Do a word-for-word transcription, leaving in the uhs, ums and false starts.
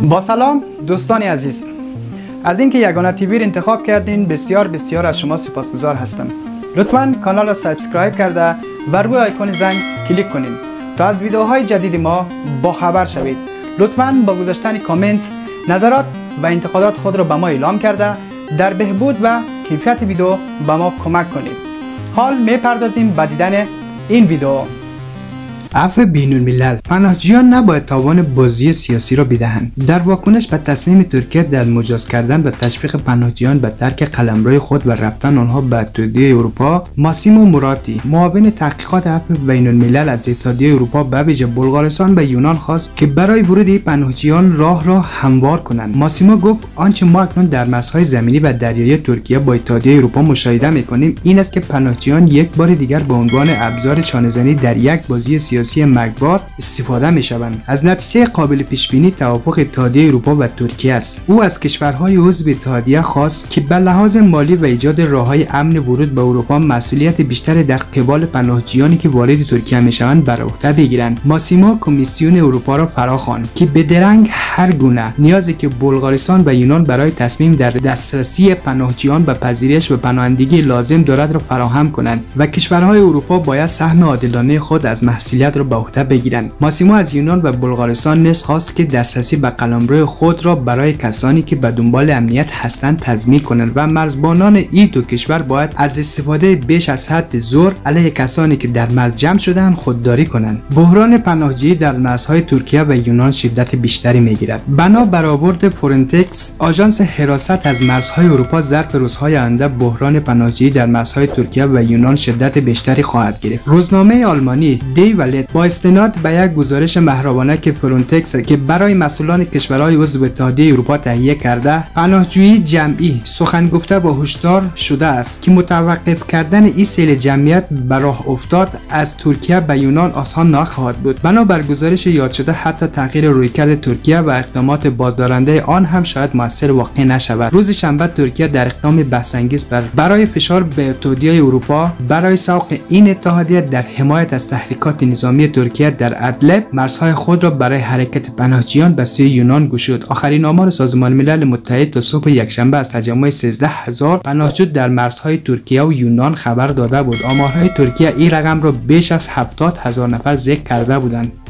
با سلام دوستان عزیز، از اینکه یگانه تیوی رو انتخاب کردین بسیار بسیار از شما سپاسگزار هستم. لطفاً کانال را سابسکرایب کرده و روی آیکون زنگ کلیک کنین تا از ویدیوهای جدید ما با خبر شوید. لطفاً با گذاشتن کامنت نظرات و انتقادات خود را به ما اعلام کرده در بهبود و کیفیت ویدیو به ما کمک کنید. حال میپردازیم به دیدن این ویدیو. عفو بین الملل، پناهجویان نباید تاوان بازی سیاسی را بدهند. در واکنش به تصمیم ترکیه در مجاز کردن و تشویق پناهجویان به ترک قلمرو خود و رفتن آنها به اتحادیه اروپا، ماسیمو موراتی، معاون تحقیقات عفو بین الملل از اتحادیه اروپا به ویژه بلغارستان و یونان خواست که برای ورود پناهجویان راه را هموار کنند. ماسیمو گفت آنچه ما اکنون در مرزهای زمینی و دریایی ترکیه با اتحادیه اروپا مشاهده می‌کنیم این است که پناهجویان یک بار دیگر به عنوان ابزار چانه‌زنی در یک بازی سیاسی مرگبار استفاده می شوند. از نتیجه قابل پیش بینی توافق اتحادیه اروپا و ترکیه است. او از کشورهای عضو اتحادیه خواست که به لحاظ مالی و ایجاد راههای امن ورود به اروپا مسئولیت بیشتری در قبال پناهجویانی که وارد ترکیه می شوند بر عهده بگیرند. ماسیمو کمیسیون اروپا را فراخواند که به درنگ هر گونه نیازی که بلغارستان و یونان برای تصمیم در دسترسی پناهجویان به پذیرش و پناهندگی لازم دارد را فراهم کنند و کشورهای اروپا باید سهم عادلانه خود از مسئولیت را به عهده بگیرند. ماسیمو از یونان و بلغارستان نیز خواست که دسترسی به قلمرو خود را برای کسانی که به دنبال امنیت هستند تضمین کنند و مرزبانان این دو کشور باید از استفاده بیش از حد زور علیه کسانی که در مرز جمع شده‌اند خودداری کنند. بحران پناهجویی در مرزهای ترکیه و یونان شدت بیشتری می‌گیرد. بنا برآورد فورنتکس، آژانس حراست از مرزهای اروپا ظرف روزهای آینده بحران پناهجویی در مرزهای ترکیه و یونان شدت بیشتری خواهد گرفت. روزنامه آلمانی دی ولت با استناد به یک گزارش محرمانه که فرونتکس که برای مسئولان کشورهای عضو اتحادیه اروپا تهیه کرده، پناهجویی جمعی سخن گفته با هشدار شده است که متوقف کردن این سیل جمعیت به راه افتاد از ترکیه به یونان آسان نخواهد بود. بنابر گزارش یاد شده حتی تغییر رویکرد ترکیه و اقدامات بازدارنده آن هم شاید موثر واقع نشود. روز شنبه ترکیه در اقدام بحث‌انگیز بر برای فشار به اتحادیه اروپا برای سوق این اتحادیه در حمایت از تحریکات نظامی ترکیه در ادلب مرزهای خود را برای حرکت پناهجویان به سوی یونان گشود. آخرین آمار سازمان ملل متحد تا صبح یکشنبه از تجمع سیزده هزار پناهجو در مرزهای ترکیه و یونان خبر داده بود. آمارهای ترکیه این رقم را بیش از هفتاد هزار نفر ذکر کرده بودند.